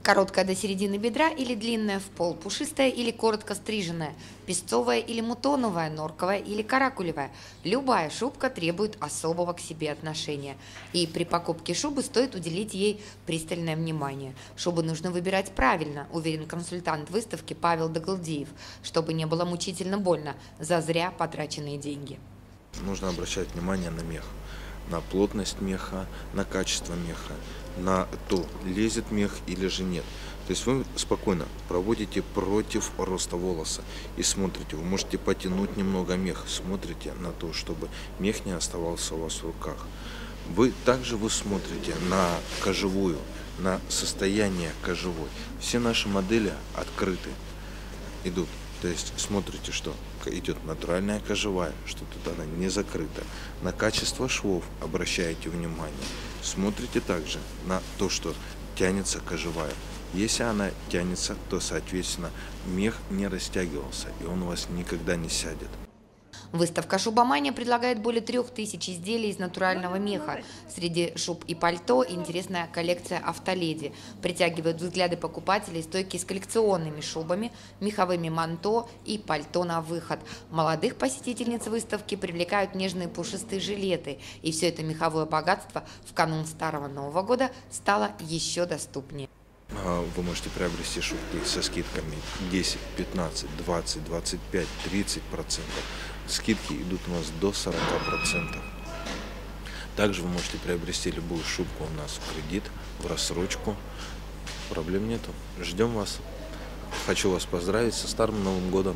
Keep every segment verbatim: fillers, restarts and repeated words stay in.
Короткая до середины бедра или длинная в пол, пушистая или коротко стриженная, песцовая или мутоновая, норковая или каракулевая. Любая шубка требует особого к себе отношения. И при покупке шубы стоит уделить ей пристальное внимание. Шубы нужно выбирать правильно, уверен консультант выставки Павел Дагалдиев, чтобы не было мучительно больно за зря потраченные деньги. Нужно обращать внимание на мех, на плотность меха, на качество меха, на то, лезет мех или же нет. То есть вы спокойно проводите против роста волоса и смотрите, вы можете потянуть немного мех, смотрите на то, чтобы мех не оставался у вас в руках. Вы также вы смотрите на кожевую, на состояние кожевой. Все наши модели открыты, идут. То есть смотрите, что идет натуральная кожевая, что тут она не закрыта. На качество швов обращаете внимание. Смотрите также на то, что тянется кожевая. Если она тянется, то, соответственно, мех не растягивался, и он у вас никогда не сядет. Выставка «Шубомания» предлагает более трех тысяч изделий из натурального меха. Среди шуб и пальто интересная коллекция «Автоледи». Притягивают взгляды покупателей стойки с коллекционными шубами, меховыми манто и пальто на выход. Молодых посетительниц выставки привлекают нежные пушистые жилеты. И все это меховое богатство в канун Старого Нового года стало еще доступнее. Вы можете приобрести шубки со скидками десять, пятнадцать, двадцать, двадцать пять, тридцать процентов. Скидки идут у нас до сорока процентов. Также вы можете приобрести любую шубку у нас в кредит, в рассрочку. Проблем нету. Ждем вас. Хочу вас поздравить со Старым Новым годом.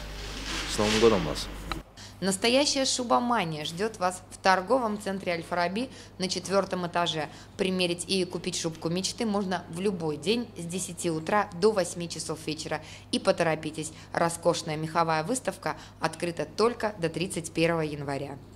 С Новым годом вас! Настоящая шубомания ждет вас в торговом центре Аль-Фараби на четвертом этаже. Примерить и купить шубку мечты можно в любой день с десяти утра до восьми часов вечера. И поторопитесь, роскошная меховая выставка открыта только до тридцать первого января.